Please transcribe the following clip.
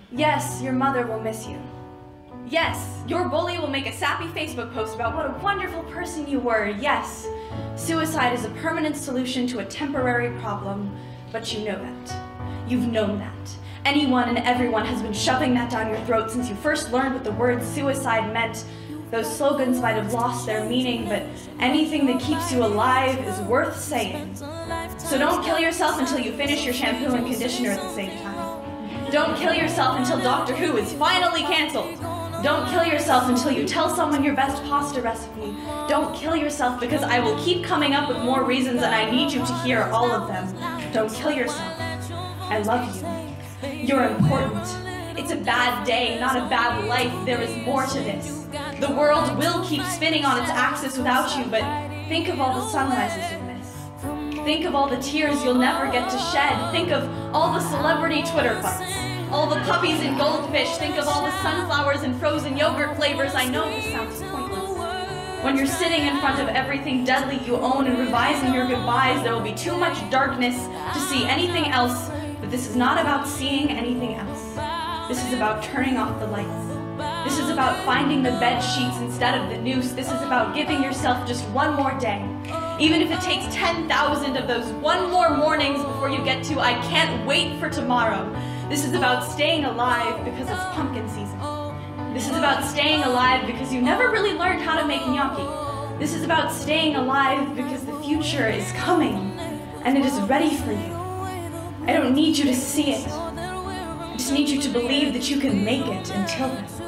Yes, your mother will miss you. Yes, your bully will make a sappy Facebook post about what a wonderful person you were. Yes, suicide is a permanent solution to a temporary problem, but you know that. You've known that. Anyone and everyone has been shoving that down your throat since you first learned what the word suicide meant. Those slogans might have lost their meaning, but anything that keeps you alive is worth saying. So don't kill yourself until you finish your shampoo and conditioner at the same time. Don't kill yourself until Doctor Who is finally canceled. Don't kill yourself until you tell someone your best pasta recipe. Don't kill yourself because I will keep coming up with more reasons and I need you to hear all of them. Don't kill yourself. I love you. You're important. It's a bad day, not a bad life. There is more to this. The world will keep spinning on its axis without you, but think of all the sunrises you'll miss. Think of all the tears you'll never get to shed. Think of all the celebrity Twitter fights. All the puppies and goldfish. Think of all the sunflowers and frozen yogurt flavors. I know this sounds pointless. When you're sitting in front of everything deadly you own and revising your goodbyes, there will be too much darkness to see anything else, but this is not about seeing anything else. This is about turning off the lights. This is about finding the bed sheets instead of the noose. This is about giving yourself just one more day. Even if it takes 10,000 of those one more mornings before you get to I can't wait for tomorrow. This is about staying alive because it's pumpkin season. This is about staying alive because you never really learned how to make gnocchi. This is about staying alive because the future is coming and it is ready for you. I don't need you to see it. I just need you to believe that you can make it until then.